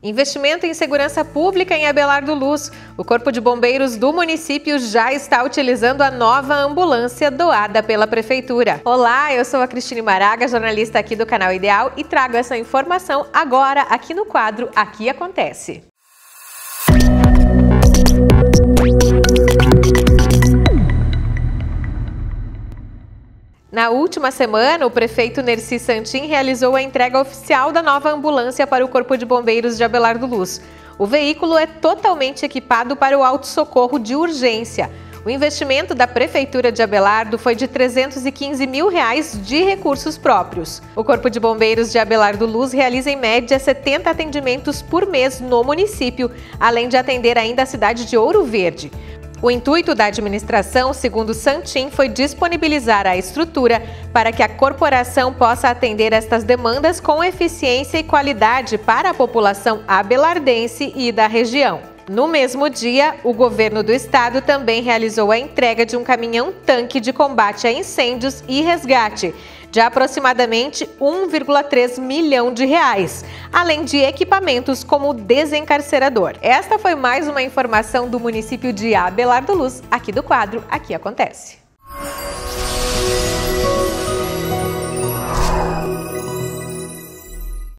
Investimento em segurança pública em Abelardo Luz. O Corpo de Bombeiros do município já está utilizando a nova ambulância doada pela Prefeitura. Olá, eu sou a Cristine Maraga, jornalista aqui do Canal Ideal e trago essa informação agora aqui no quadro Aqui Acontece. Na última semana, o prefeito Nercy Santin realizou a entrega oficial da nova ambulância para o Corpo de Bombeiros de Abelardo Luz. O veículo é totalmente equipado para o auto-socorro de urgência. O investimento da Prefeitura de Abelardo foi de R$ 315 mil de recursos próprios. O Corpo de Bombeiros de Abelardo Luz realiza em média 70 atendimentos por mês no município, além de atender ainda a cidade de Ouro Verde. O intuito da administração, segundo Santin, foi disponibilizar a estrutura para que a corporação possa atender estas demandas com eficiência e qualidade para a população abelardense e da região. No mesmo dia, o governo do estado também realizou a entrega de um caminhão-tanque de combate a incêndios e resgate, de aproximadamente R$ 1,3 milhão, além de equipamentos como o desencarcerador. Esta foi mais uma informação do município de Abelardo Luz, aqui do quadro Aqui Acontece.